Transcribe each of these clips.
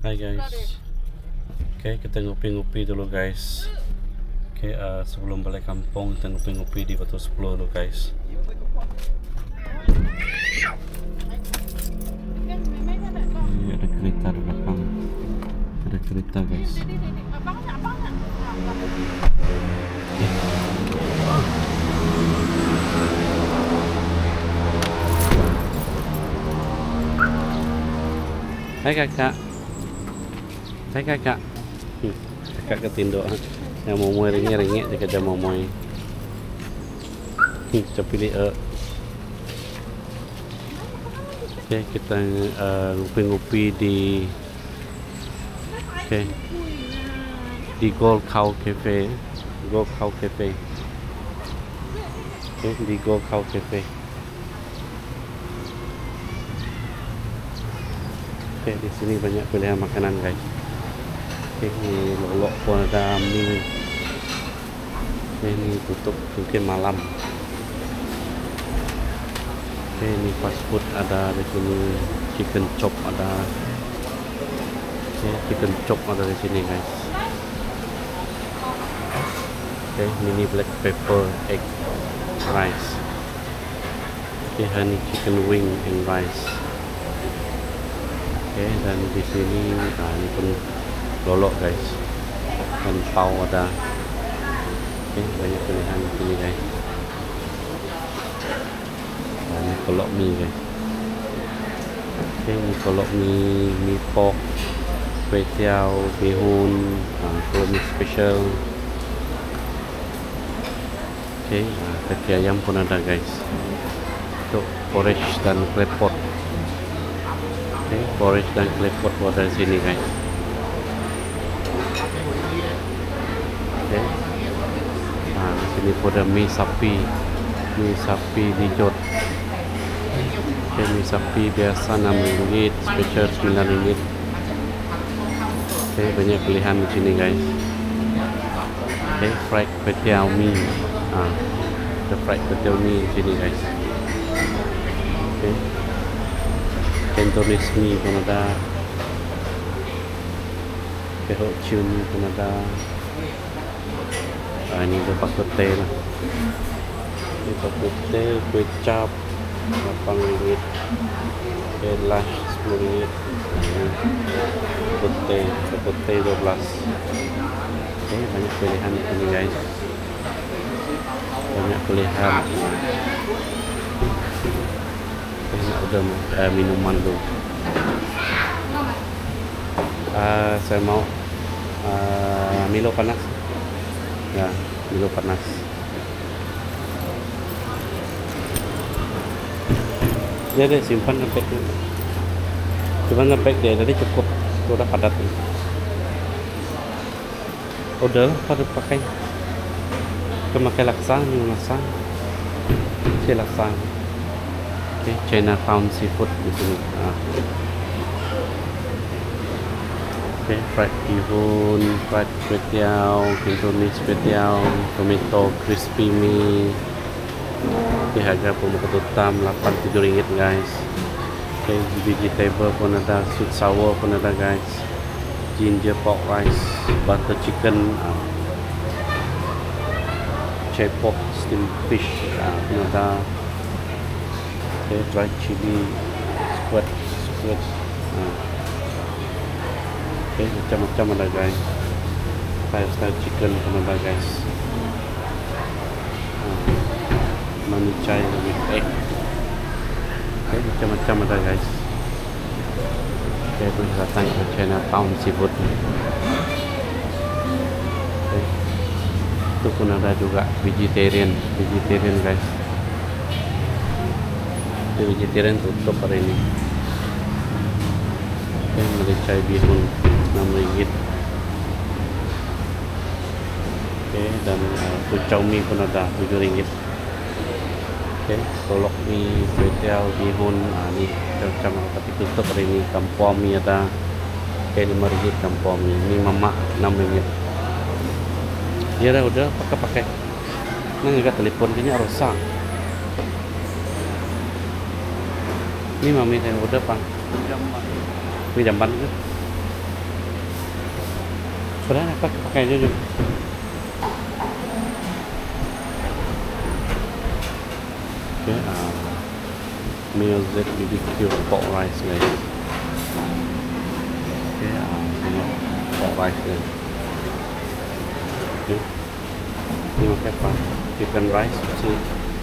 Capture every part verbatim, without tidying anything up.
Hai guys. Oke, okay, kita ngopi-ngopi dulu guys. Oke, okay, uh, sebelum balik kampung kita ngopi-ngopi di Batu Sepuluh dulu guys. Ini ada kereta di belakang. Ada kereta guys. Hai kakak. Hai kakak. Hmm, kakak ketinduk. Yang mau muai ringit-ringit dia kata mau muai. Hmm, capili eh. Oke, okay, kita ngopi-ngopi uh, di Oke. Okay, di Gold Cow Cafe. Gold Cow Cafe. Oke, okay, di Gold Cow Cafe. Oke, okay, di sini banyak pilihan makanan guys. Oke, okay, ini lolok pun ada, mie. Okay, ini tutup mungkin malam. Oke, okay, ini fast food ada di sini, chicken chop ada. Oke, okay, chicken chop ada di sini guys. Oke, okay, mini black pepper egg rice. Oke, okay, honey chicken wing and rice. Oke, okay, dan di sini nah ini pun lolok guys, dan pau ada. Oke, okay, banyak pilihan di sini guys. Nah, ini kolok mie guys. Oke, okay, ini kolok mie, mie pork, kuih tiaw, bihun, nah, kolok mie special. Oke, okay, nah, kaki ayam pun ada guys. Untuk porridge dan klepot. Okay, porridge dan klepot ada di sini guys. Okay. Nah, di sini pun ada mie sapi, mie sapi dijot. Okay, mie sapi biasa enam ringgit, special sembilan ringgit. Okay, banyak pilihan di sini guys. Okay, fried kuih tiaw mie. Ah, the fried kuih tiaw mie di sini guys. Okay. Cantonese mie pun ada, Kehok Chun pun ada. Ah, ini ada pakai teh lah. Ini pakai teh, kuih cap lapan ringgit, kelas sepuluh ringgit, putih, putih dua belas. Oke, banyak pilihan di sini guys. Banyak pilihan. Nak udah uh, minuman dulu. Uh, saya mau uh, Milo panas. Ya, Milo panas. Ya deh, simpan sampai tu. Simpan sampai dia tadi cukup. Sudah padat. Udah lah, pada pakai. Pemakai laksa, minum laksa. Si laksa. Okay, Chinatown seafood di sini. Ah. Okay, fried bihun, fried kuih tiaw, Cantonese kuih tiaw, tomato crispy mie. Okay, harga pembuka tutam lapan puluh tujuh ringgit guys. Okay, vegetable pun ada, sweet sour pun ada guys. Ginger pork rice, butter chicken, ah. Chai pork steamed fish, ah, pun ada. Okay, dried chili, squid, squid. Nah. Okay, macam-macam ada guys. Style-style chicken pun ada guys. Nah. Mani chai with egg. Okay, macam-macam ada guys. Okay, itu datang ke Chinatown seafood. Okay. Itu pun ada juga vegetarian, vegetarian guys. Vegetarian tutup hari ini. Okay, melecai bihun enam ringgit. Okay, dan uh, kucau mie pun ada tujuh ringgit. Okay, kolok mie, kuih tiaw, bihun, ah, ni macam tapi tutup hari ini. Kampung mie ada. Okay, lima ringgit kampung mie. Mie mamak enam ringgit. Ya dah, udah pakai-pakai. Nang agak telefon kayaknya rosak. Ini mami saya udah pak. Jamban. Ini jamban ke? Padahal apa pakai dulu. Okay, uh, meal Z B B Q pork rice guys. Okay, uh, tengok pork rice guys. Okay, ini pakai apa? Chicken rice, sini.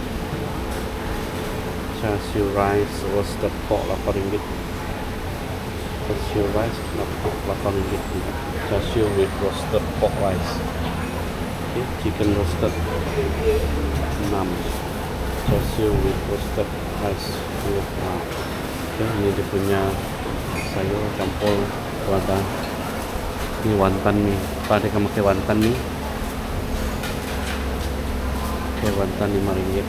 Char siu rice, roasted pork lapan ringgit. Char siu rice lapan ringgit. Char siu with roasted pork rice. Okay, chicken roasted enam. Char siu with roasted rice. Okay, ini dia punya sayur campur wantan. Ini wantan ni. Apa dia akan pakai wantan ni? Okay, wantan lima ringgit.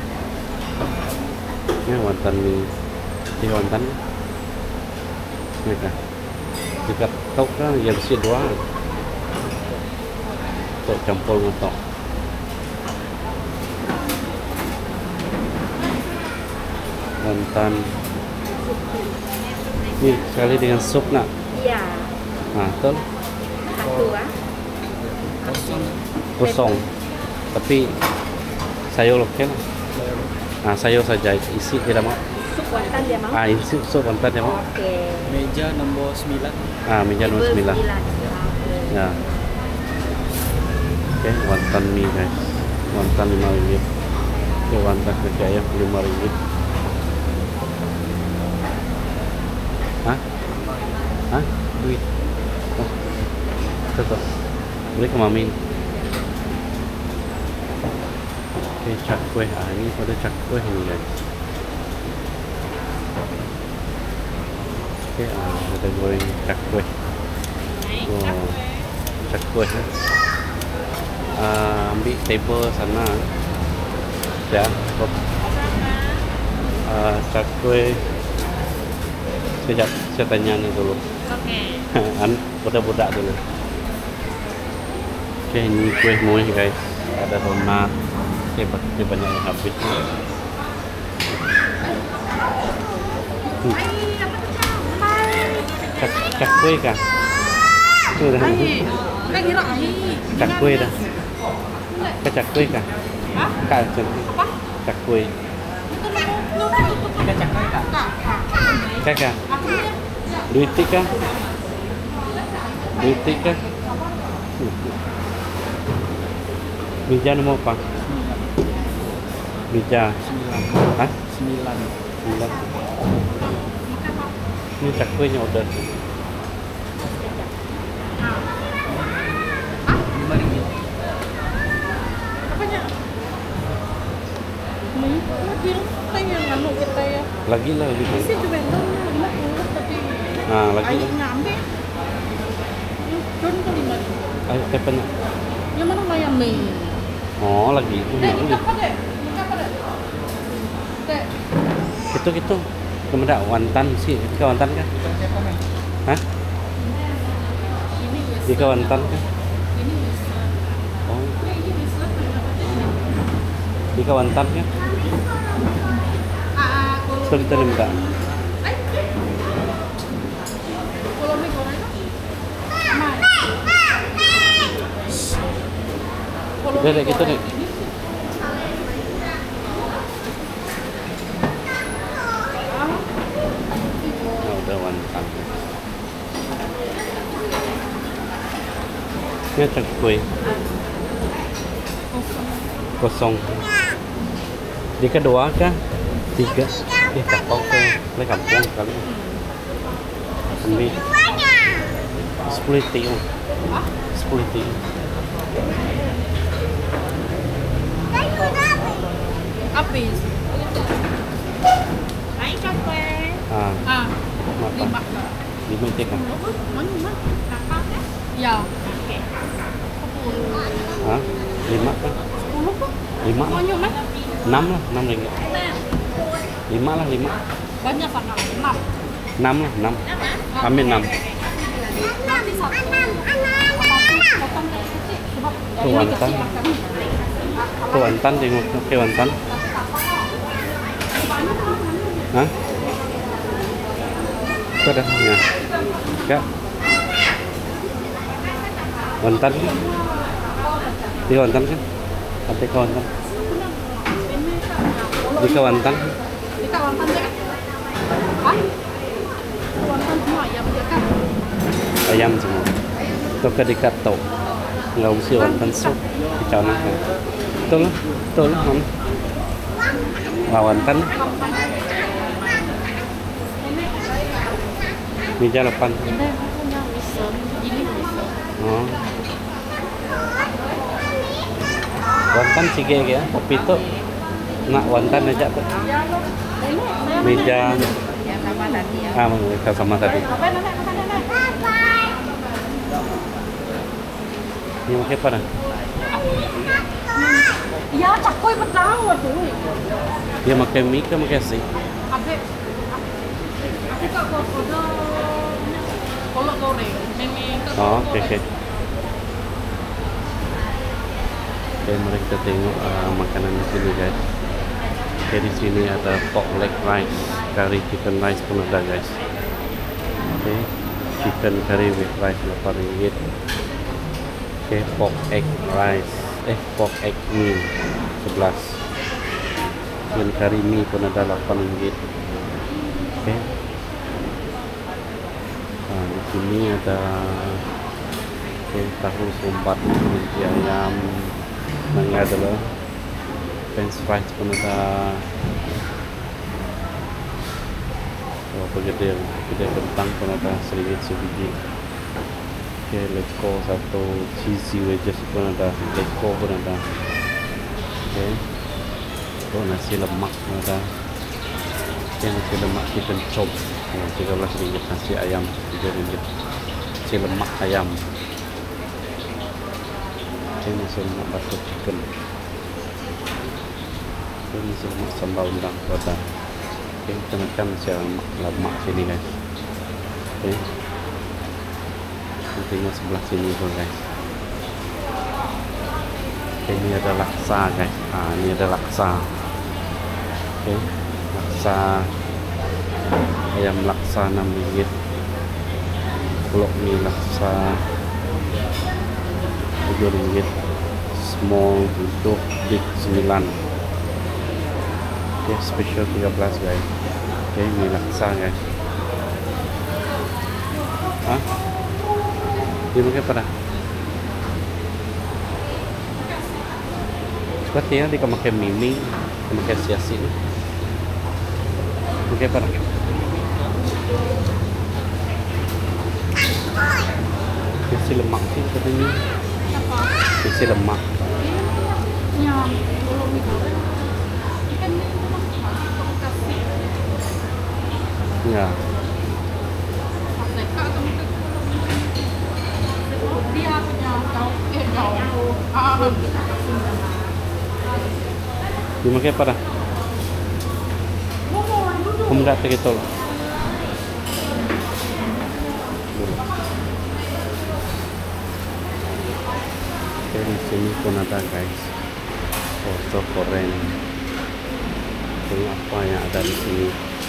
Ini wantan ni. Ini wantan. Ini kan. Dekat tok kan yang bersih dua. Tok campur dengan tok. Wantan. Ni sekali dengan sup nak? Iya. Nah, betul. Satu ah. Kosong. Kosong. Tapi sayur okey lah. Ah, sayur saja. Isi tidak mau. Sup wantan dia mau. Ah, isi sup wantan dia mau. Okey. Meja nombor sembilan. Ah, meja nombor sembilan. Ya. Okay, wantan mie guys. Wantan lima ringgit. Okay, wantan kaki ayam lima ringgit. Hah? Hah? Duit. Oh. Tetap. Beli ke mami. Okay, cak kuih. Ah, ini pada cak kuih ini guys. Okay, ah, kita goreng cak kuih. Oh, cak kuih. Ah, ambil table sana. Ya, kop. Ah, cak kuih. Sekejap, saya tanya ni dulu. Okey. An, budak-budak dulu. Okay, ini kuih muih guys. Ada donat. Okay, dia banyak yang habis. Hmm. Cak, cak kuih kah? Tu dah. Cak kuih dah. Ke cak kuih kah? Hah? Kak cak. Apa? Cak kuih. Kita cakai kak. Kak kah? Duit tik kah? Duit tik kah? Meja nombor apa? Meja. Hah? Sembilan. Sembilan. Ini cak kuihnya order. Lima ringgit. Apanya? Ini tanya nganu kita ya. Lagi lah lagi. Isi tu vendor lima puluh tapi. Ah, lagi. Ayamnya ambil. Don ke lima ribu. Ayo tepenya. Yang mana ayam mie? Oh, lagi. Dek, ini apa dek? Ini apa dek? Dek. Itu gitu. Kemudian wantan sih, itu wantan kan? Hah? Ini yes. Di wantan kan? Ini yes. Oh, Ini yes. di wantan kan? Ah, kalau So kita minta. Ay. Kalau mie goreng kan? Mai. Kalau Udah mie deh, gitu goreng deh. ini sih. Nah, udah wantan. Ini cak kuih kosong. Di kedua kah? Tiga. Eh, kapau ke? Lagi kampung kali. Ambil sepuluh tiung. Sepuluh tiung. Habis. Naik capek. Ah, Ah, apa? lima. Lima itu kan? Mana mana? Kakak kan? Ya. Oke. Sepuluh. Hah? Lima kan? Sepuluh kok? Lima? Banyak mas? Enam lah, enam ringgit. Lima lah, lima. Banyak sangat. Enam. Enam lah, enam. Ambil enam. Nanti satu. Potong kayak kecil. Sebab Tuh ini wantan. kecil akan. Tuh wantan, tengok ke wantan. Hah? Itu dah, ya. Kak. Wantan kan? Di Wantan kan? Ada ke Wantan? Di ke Wantan? Dekat Wantan je kan? Hah? Wantan semua ayam je kan? Ayam semua. Itu ke dekat tu. Nggak usah Wantan sup. Kicau nak kan? Betul lah. Betul lah. Mana? Wah, Wantan. Meja lapan. Ini punya wisdom. Ini wisdom. Oh. Wantan sige ya, kopi tu nak wantan aja tu. Meja. Yang sama tadi ya. Ah, mereka sama tadi. Apa nenek? Apa nenek? Ini pakai apa dah? Ya, cakoi petang tu. Dia pakai mie ke pakai nasi? Abe, aku tak kau order kolok goreng. Ini Oh, okey okey. Okay, mari kita tengok uh, makanan di sini guys. Okay, di sini ada pork leg rice, curry chicken rice pun ada guys. Okay, chicken curry with rice lapan ringgit. Okay, pork egg rice, eh pork egg mie sebelas. Chicken curry mie pun ada lapan ringgit. Okay. Nah, di sini ada okay, tahu sumbat, kulit ayam. Nangis adalah french fries pun ada. Berapa gede? Gede kentang pun ada seringgit sebiji. Okay, leko satu cheesy wedges pun ada. Leko pun ada. Okay. Oh, nasi lemak pun ada. Okay, nasi lemak chicken chop. Oh, tiga belas ringgit. Nasi ayam tiga ringgit. Nasi lemak ayam. Ini semua bakso chicken. Ini semua sambal udang Kota. Okay, kita makan siapa lemak sini guys. Okay. Tengok sebelah sini pun guys. Okay, ini ada laksa guys. Ah, ini ada laksa. Okay, laksa ayam laksa enam ringgit. Kolok mie laksa tujuh ringgit, small untuk big sembilan. Okay, special tiga belas guys. Okay, ini laksa guys. Hah? Dia pakai apa dah? Seperti ya, dia pakai mimi, pakai siasi. Pakai apa dah? Isi lemak sih katanya. Isi lemak. yang kolok itu. Ikan itu mah kasih. Ya. Dekat sama ke kolok. Dia punya tahu eh tahu. Ah. Dia pakai apa dah? Kamu tak pakai tol. Di sini pun ada guys, foto koren. Tengok apa yang ada di sini.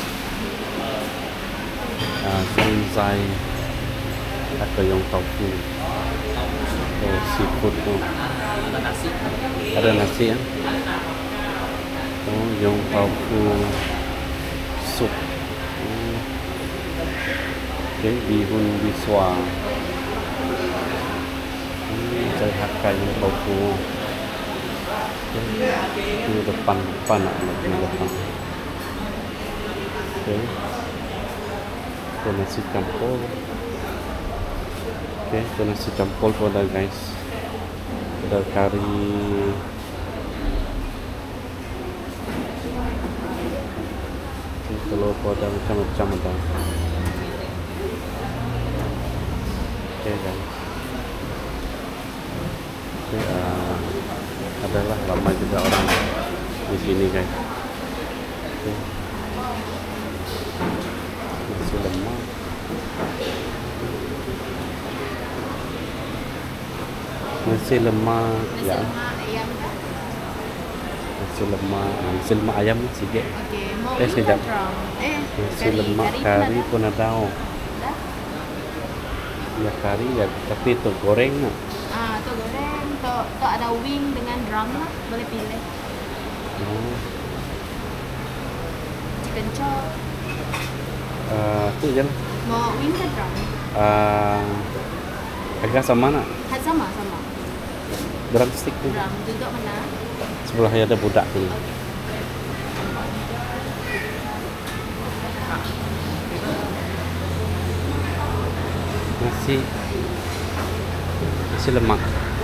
Uh, Sunzai, ada yang tofu, oh, seafood tu. Ada nasi. Ada nasi ya. Oh, yang tofu sup. Oh. Okay, bihun biswa. Saya hakkai yang tofu. Ini depan depan nak lagi depan. Okay. Itu nasi campur. Okay, itu nasi campur pun ada guys. Ada kari. Okay, kalau pun ada macam-macam ada. Okay guys. Okay, uh, adalah ramai juga orang di sini guys. Okay. Nasi lemak. Nasi lemak ya. Ayam. Nasi lemak, nasi lemak ayam sikit. Okey, mau Eh, sedap. Eh, Nasi lemak kari pun ada. Oh. Ya kari ya, tapi itu goreng. Tuh ada wing dengan drum lah, boleh pilih. Oh. Chicken chop. Uh, tu je lah. Mau wing ke drum? Uh, harga sama nak? Kan sama sama. Drum stick tu. Drum duduk mana? Sebelahnya ada budak tu. Nasi nasi lemak.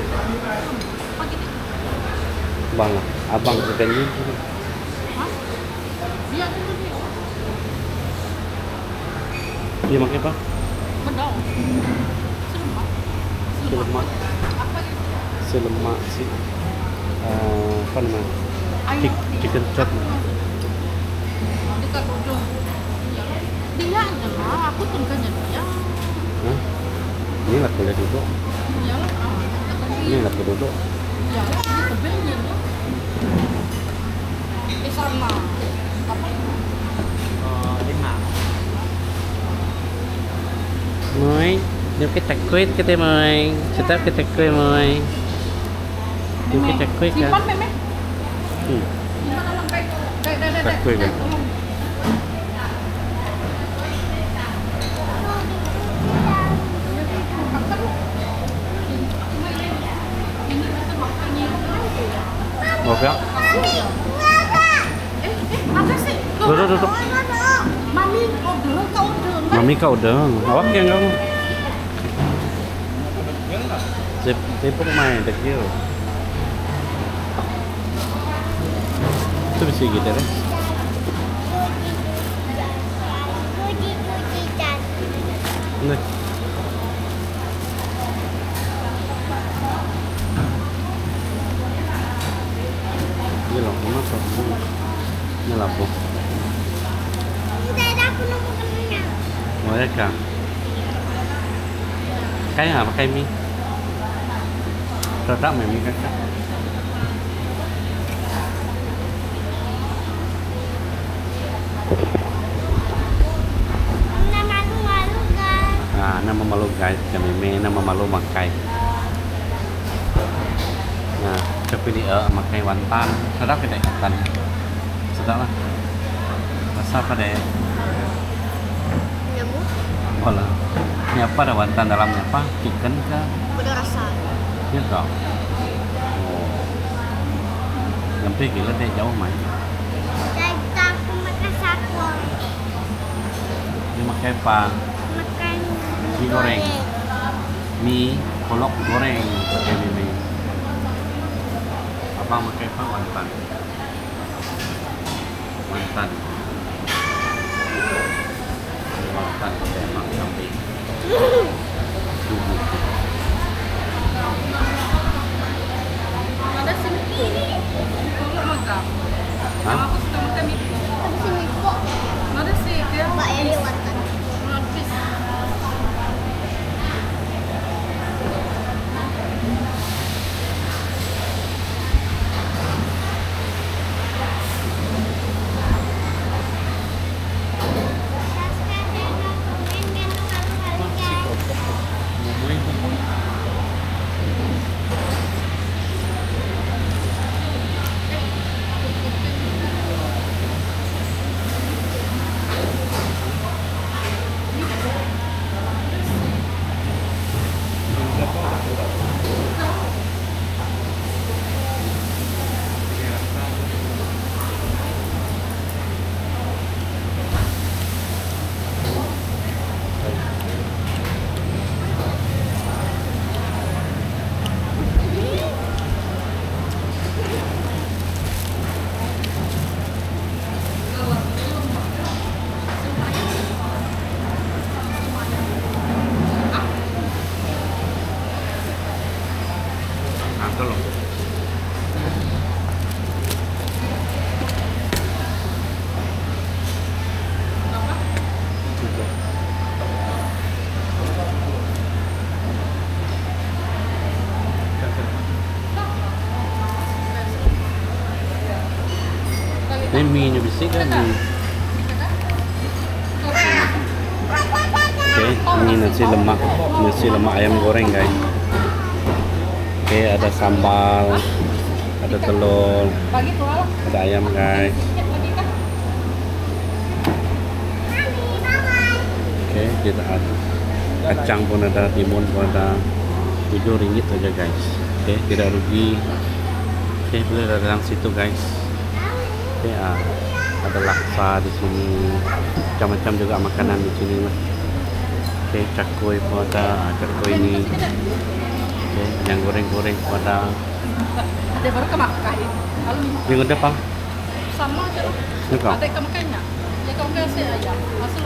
Bang lah, abang ikannya. Hah? Dia tu dia. Dia makan apa? Bedong. Selemak. Selemak. Apa dia? Selemak si uh, apa namanya? Ayam. Chicken chop. Dekat ujung. Dia aja lah, aku tunggunya dia. Hah? Ini lah boleh duduk. Iyalah, ah. Ini lah boleh duduk. Iyalah, ini tebelnya tu. Eh sama. Apa itu? Uh, lima. Mời, nếu cái chặt quýt cái tên mời, Sedap cái chặt quýt mời. Nếu cái chặt quýt Simpan kan? memang. Hmm, Simpan dalam beg. Dek, dek, dek. chặt quýt kan? Oh, ya? Eh, eh, apa sih? Duduk, duduk. Mami order, kau order. Mami kau udah, awak yang kamu. Sip, sipuk main dekil. Itu bisa gitu deh. Nih. Ini loh, mana tuh? Ini lampu. Mereka. Cái hả? Cái mi. Rồi đó mày mi cái cái. Ah, nama malu guys, kami me nama malu makai. Nah, tapi di uh, makai wantan. Sedap ke dek wantan? Sedap lah. Rasa apa dek? Bola. Ini apa ada wantan dalamnya apa? Chicken kah? Beda rasa. Iya dong. Oh. Nyampe gila deh jauh main. Kita aku makan satu. Dia makai apa? Makan Mie goreng. Mie kolok goreng pakai mie. Abang makai apa? Wantan. Wantan. Wantan pakai mak kambing. Bubuk. Ada sini. Kolok Agam. Hah? Aku suka makan mie. Ada sini kok. Ada sih dia. Mbak Eli Wantan. Habis. Ini mie nya bisik kan mie. Oke, ini nasi lemak, nasi lemak ayam goreng guys. Oke, ada sambal, ada telur, Bagi tuh lah. ada ayam guys. Oke, kita ada kacang pun ada, timun pun ada, tujuh ringgit saja guys. Oke, tidak rugi. Oke, boleh datang situ guys. Oke, ah, ada laksa di sini, macam-macam juga makanan di sini lah. Oke, cakwe pun ada, ah, cakwe ini. Oke, yang goreng-goreng pun ada. Ada baru kemakai. Kalau Minggu depan, sama aja loh. enggak? Ada kemakainya. Ya kamu kasih aja. Masuk.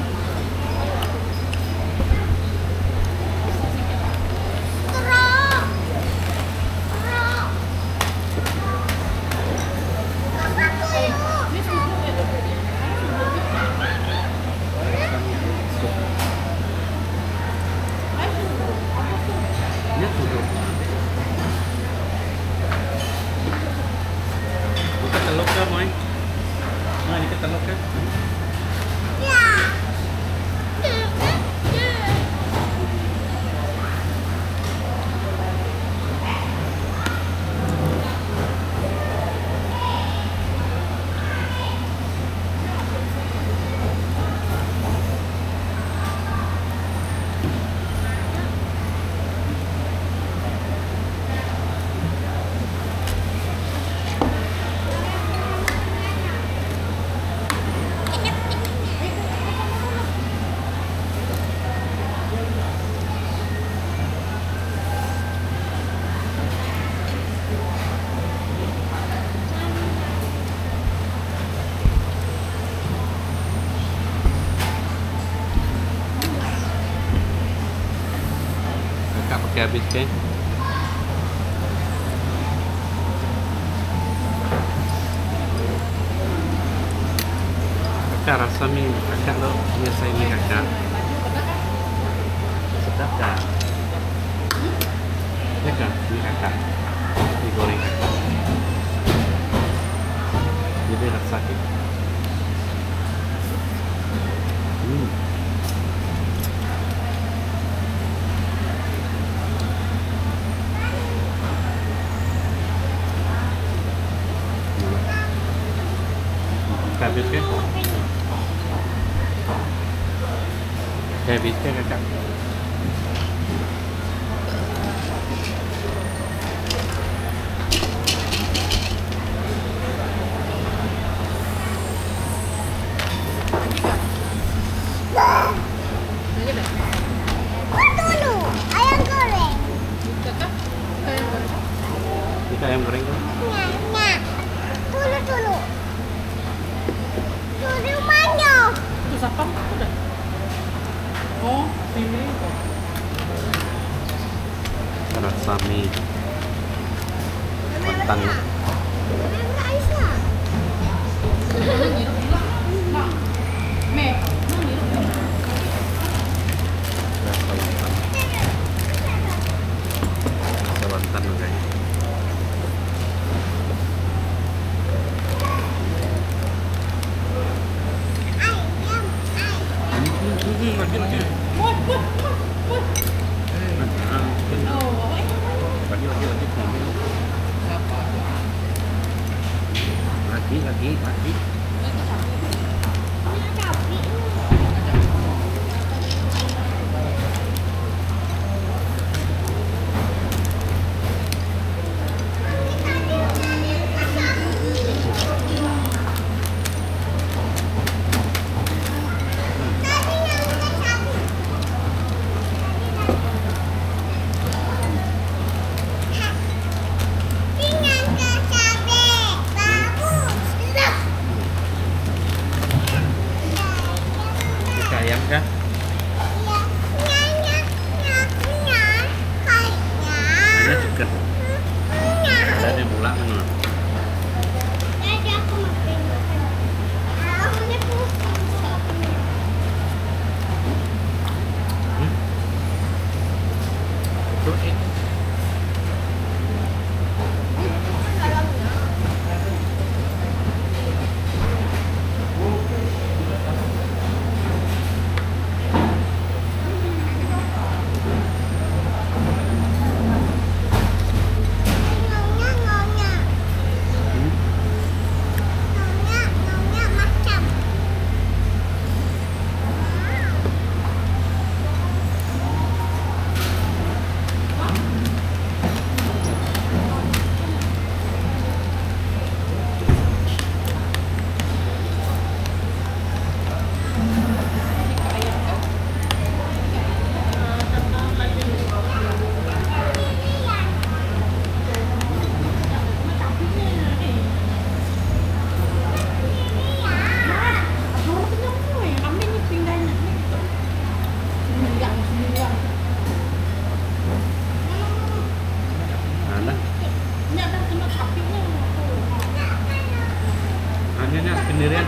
Pakai habis kan? Kakak rasa mie, kakak lo biasa ini kakak. Sedap tak? Ya kan, ini kakak, digoreng kakak. Jadi rasa gitu. Hmm. Habis kan? Habis kan kakak? Dulu, ayam goreng. Kita ayam goreng kan? Nah, nah. Dulu dulu. Dulu mana? Itu sapam udah. Oh, ini. Rasa mie Wantan. Mak. Me. Rasa Wantan. Rasa Wantan guys. Lagi lagi. Mut, mut, mut, mut. Oh, Lagi lagi lagi. Lagi lagi lagi. Ayam kah? Ada juga. Ada di bola mana? Itu eh.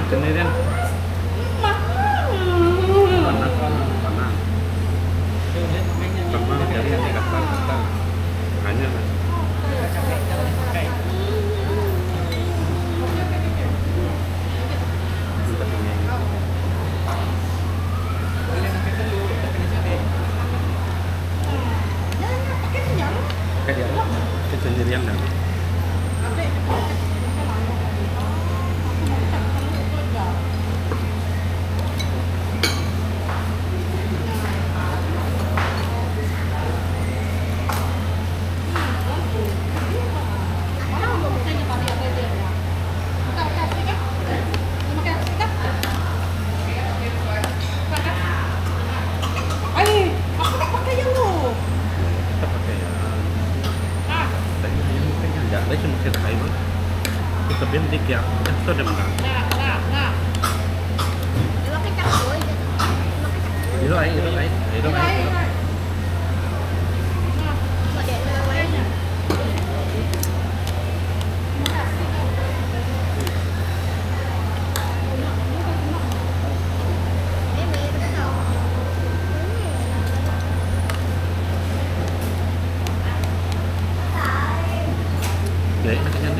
Sendirian. Panas, panas. Terbang jadi nanti kata-kata. Hanya lah. Kayak dia sendirian dah. Lấy cho một cái thải nữa, cái tập biến đi kẹo, tôi để mà làm. Đi đâu ấy, đi đâu ấy, đi đâu ấy. Đấy, nó cái nhân đi.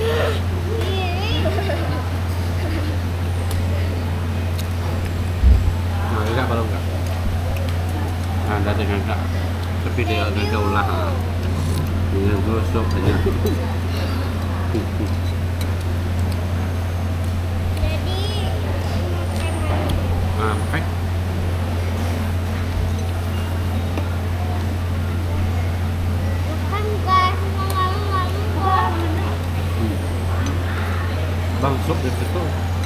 Nah, enggak baru enggak. Nah, ada dengan enggak. Tapi dia agak ulah. Dengan gosok aja. Ah, makan. Bang, sup di situ.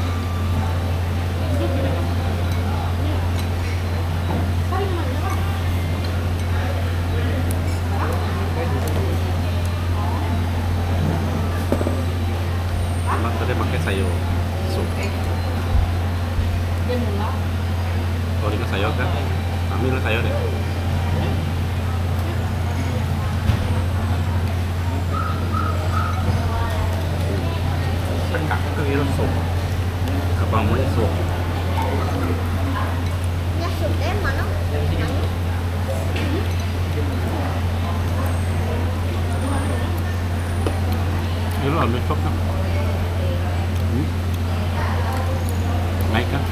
Emang tadi pakai sayur sup. Oh, ini sayur kan? Ambil sayur deh. Tất cả các cái nó sụp cả bằng mấy sụp Nó sụp đấy mà nó ini lo ambil sop kan? Hmm? Naik kan?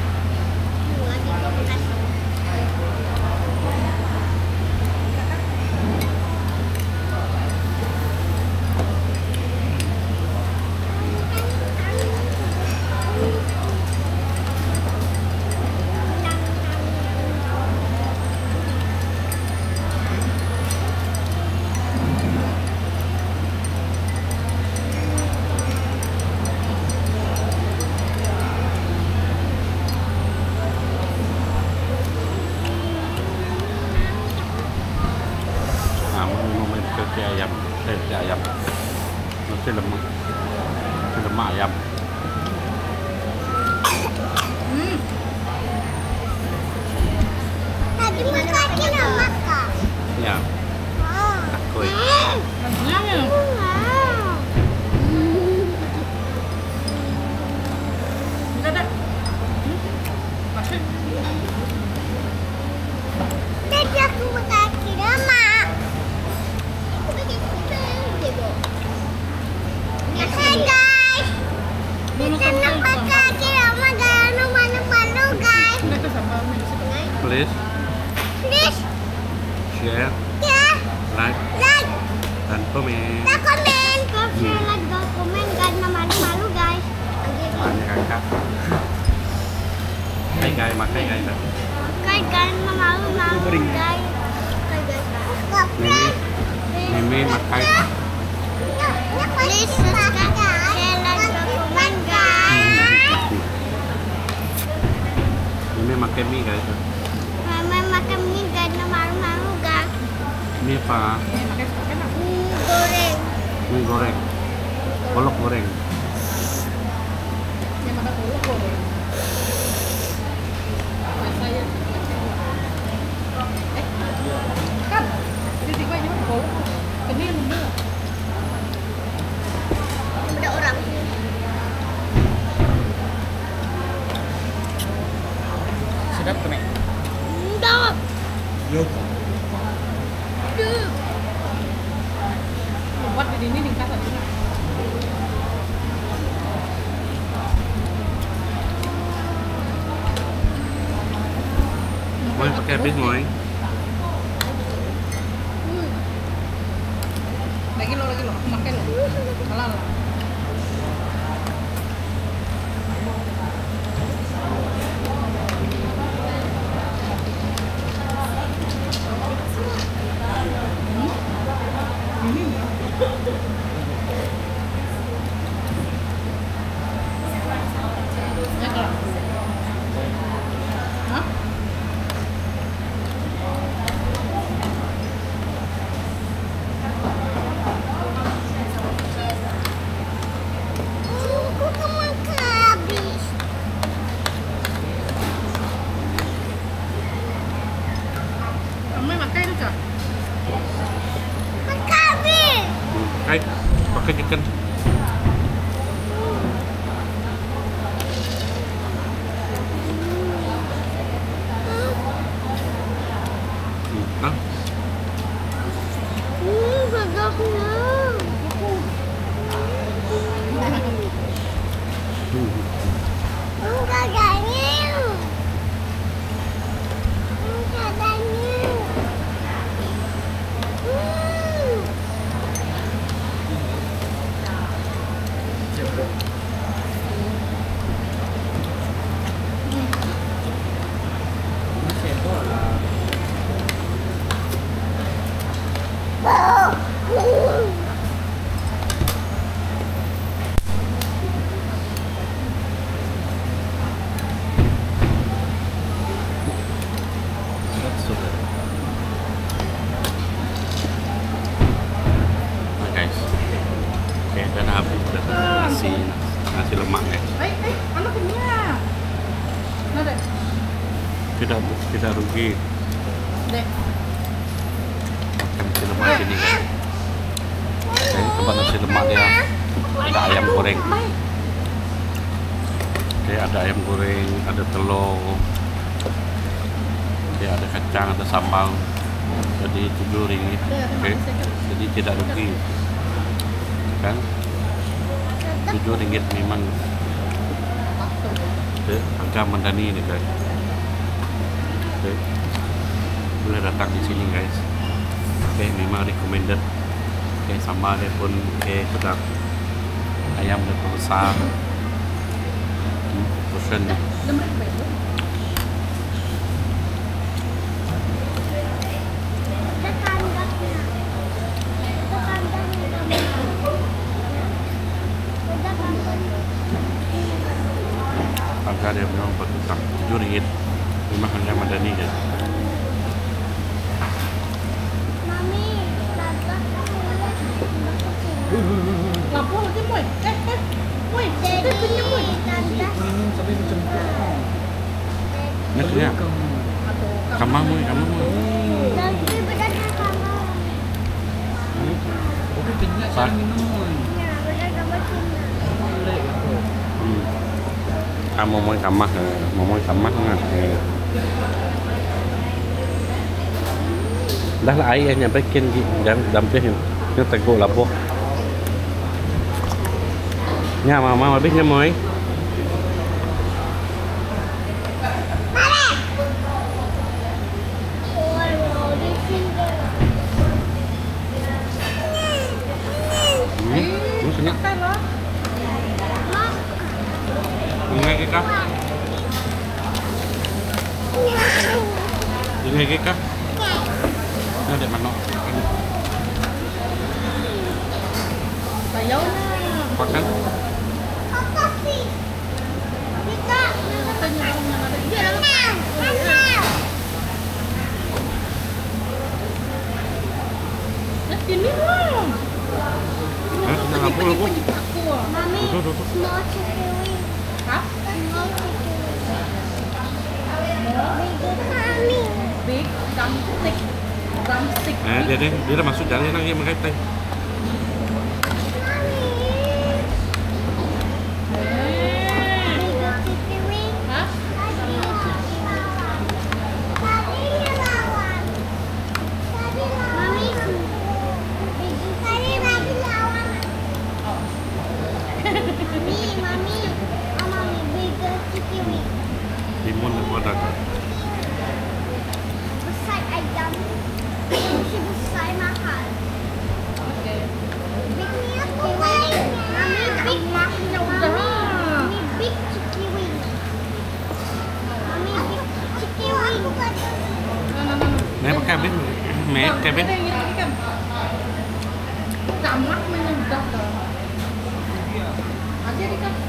Ayam, saya ayam, nasi lemak, nasi lemak ayam. Hmm. Tadi makan lemak kah? Ya, Oh. takut. Nasinya. Enggak ada. Masih. Tadi aku makan lemak. Hai guys, kita nak pakai kira mana mana malu guys. Please, Please, share, ya, like, like, dan komen. dan komen. Kau share, like, dan komen karena malu malu guys. Banyak kakak. Hai guys, makai guys. Kai karena malu malu guys. Kai guys. Mimi, Mimi makai. Please subscribe, share, like, dan komen guys. Mimi makai mie guys. Mama makan mie karena malu malu guys. Mie apa? Mie goreng. Mie goreng. Kolok goreng. Yang makan kolok goreng. Saya. Eh, kan? Jadi tiba ini makan kolok. Ini yang bener. Ada orang. buat di sini tingkat satu. Mau pakai habis mau? Lagi lo, lagi lo, makan lo. Halal lah. Hai, pakai chicken. Hmm, Hmm, sedapnya. Enggak ganyel. Enggak ganyel. Hmm. Nah guys, oke dan habis dan nasi nasi lemak guys. Eh, eh, anak punya. Nah, dek. Tidak tidak rugi Dek. makan nasi lemak sini guys. Ini tempat nasi lemak dia ada ayam goreng. Oke, ada ayam goreng, ada telur, oke, ada kacang, ada sambal. Jadi tujuh ringgit. Oke, jadi tidak rugi kan? Tujuh ringgit memang. Oke, Agam Mandani ini guys. Oke, boleh datang di sini guys. Oke, memang recommended. Oke, sama dia pun oke sedap. Ayam dia pun besar. Hmm, portion dia. Harga dia memang berkisar tujuh ringgit. Memang hanya Madani guys. Mami, Tata Lapor lagi, Moy. Eh, eh. Moy, Jadi, kita punya Moy. Tata. Sampai macam tu. Maksudnya, Atau kamar mu, kamar mu. Tapi berada sama. Tapi kenyat Pak. saya minum. Ya, berada sama Cina. Boleh apa? Hmm. Kamu mau kamar, mau mau kamar nggak? Dah lah air yang bikin dan dampih yang teguk labuh. Nya mama habisnya moy. Oh, di sini. Hmm, ini senyap. makan lah. Ini kita. Ini kita. Ini ada manok. Sayau na. Makan. Apa sih? Kita. Katanya orang yang ada. Iya, Nah, nah. nah, sini lah. Eh, sudah lampu lampu. Aku ah. Mami, Duduk, duduk. small chicken wing. Hah? Small chicken wing. Mami. Big drumstick. Drumstick. Eh, dia dia dia dah masuk jalan lagi makan teh. Hah? Mami, tadi lagi Mệt cái biết. Cảm mắt mình đập rồi. Aja đi kan.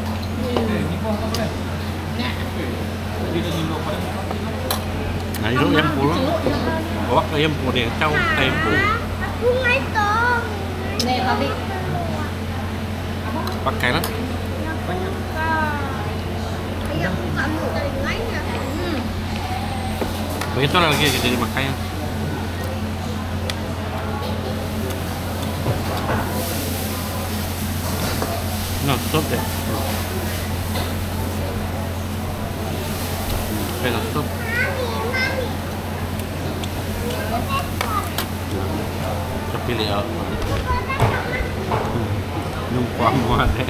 Nah, itu ayam pulang. Bawa ke ayam pulang dia cau ayam pulang. Aku nggak tahu. Nih tadi. Pakai lah. Ayam kamu dari mana? Hmm. Begitu lah lagi jadi makanya. No, stop deh. Pero stop. Pilih ya. Numpang muat deh.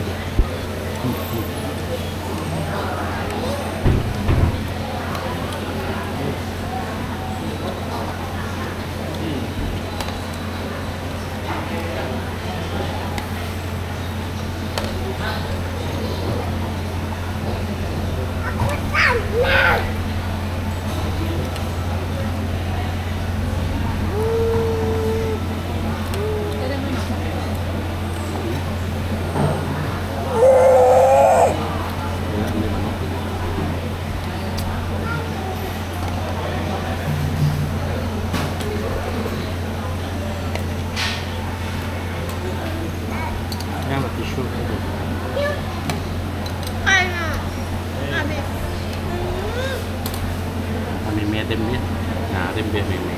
Dem dia, nah dem dia meme.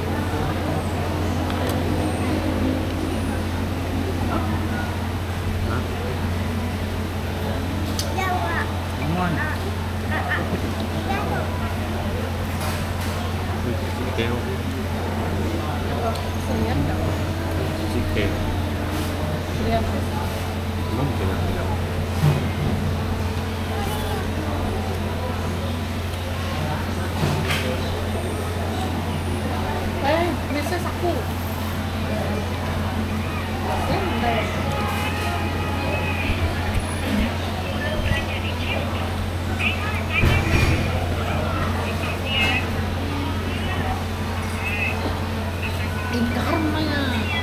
Aman. Sikeo. Sikeo. Mungkin ada. Aku. Ingkar mana?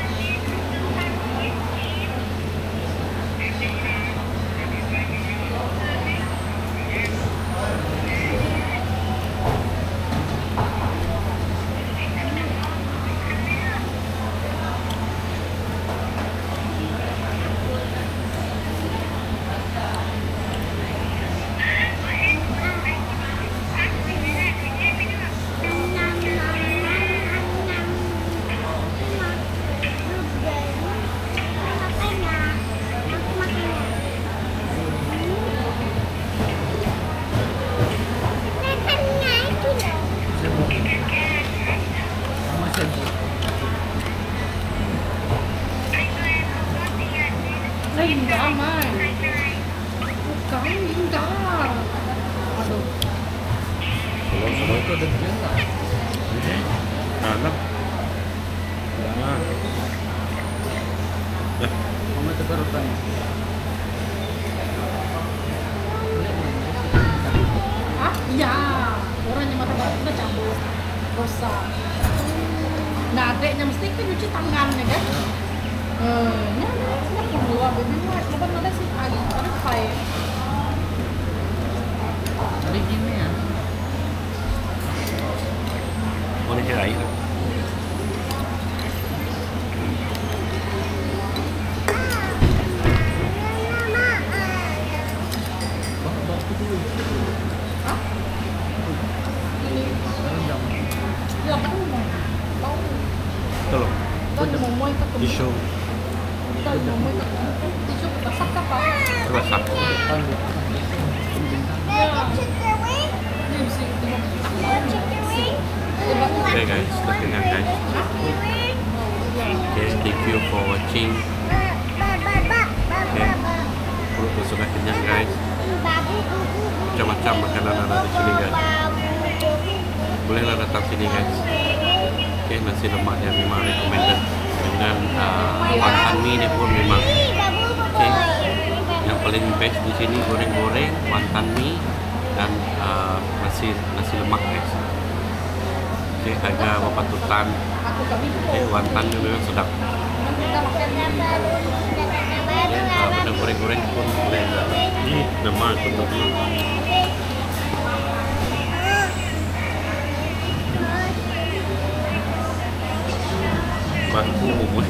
Enggak, Mai. Bukan, enggak. Aduh. Kalau itu ada dia nggak? Ada. Nah. Ya. Mama tebar tanya. Ah, iya. Orangnya mata baru udah cabut. Dosa. Nah, adeknya mesti kan nyuci tangan ya kan? Eh, ini ada perlu baby wipe. Bukan ada sih lagi, ada pakai. Jadi gini ya. Boleh cerai lah. Hah? Ini. Ya, betul. Tahu. Tolong. Kan mau mau ketemu. Tisu. Kan mau mau ketemu. Tisu basah apa? Basah. Okay guys, udah kenyang guys. Okay, thank you for watching. Okay, perut sudah kenyang guys. Macam-macam makanan ada di sini guys. Bolehlah datang sini guys. Okay, nasi lemak yang memang recommended dengan uh, wantan mie dia pun memang. Okay, yang paling best di sini goreng-goreng, wantan mie dan uh, nasi nasi lemak guys. Oke, harga patutan. Patut kami itu. Oke, wantan juga memang sedap. Kita makan baru baru Kalau udah goreng-goreng pun boleh. Ini nama bentuknya. Baku umur.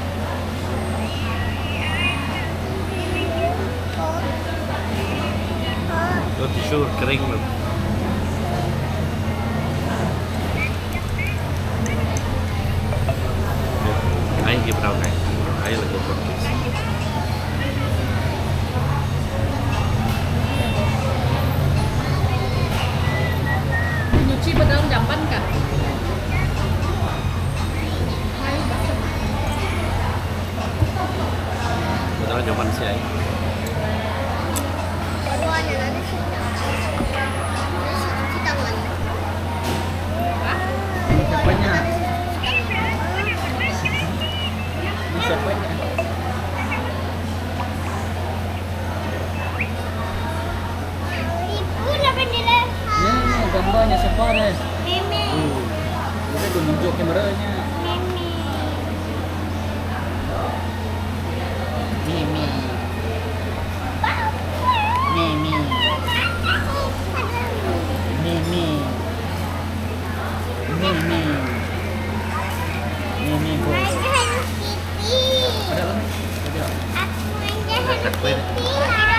Itu tisu kering loh. Ayo kita berapa guys? Ayo lagi podcast. nyuci bedalam jamban kah? Betul jawaban si Ai. Paduannya nanti sih. Cuci tangan. Siapanya? Siapanya? Ibu apa nilai? Ya, gambarnya siapa Res? Mimi. Kita tunjuk kameranya. Mimi. Mimi. Mimi. Mimi. Mimi. Mimi bu. Main Kitty. Ada lagi? Ada. Aku main Hello Kitty ya.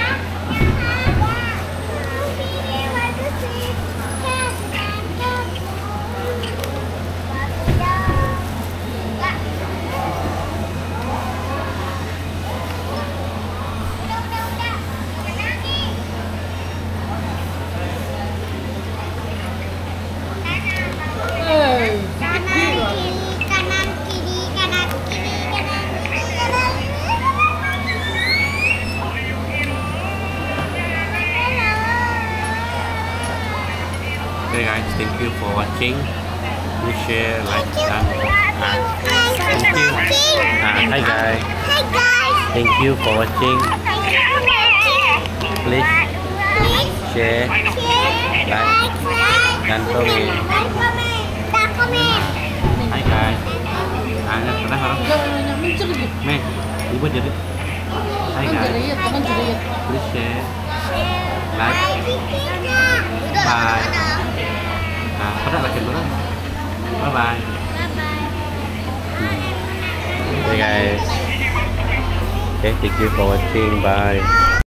Okay guys, thank you for watching. Please share, like, dan ah, thank you. Ah, hi guys, Hi guys. thank you for watching. Please share, like, dan komen. Dan komen. Hi guys. Ah, pernah harap. Jangan mencerit. Meh, ibu jadi. Hi guys. Mencerit, mencerit. Please share, like, bye. Ah, pada lagi dulu. Bye bye. Okay guys. Okay, thank you for watching. Bye.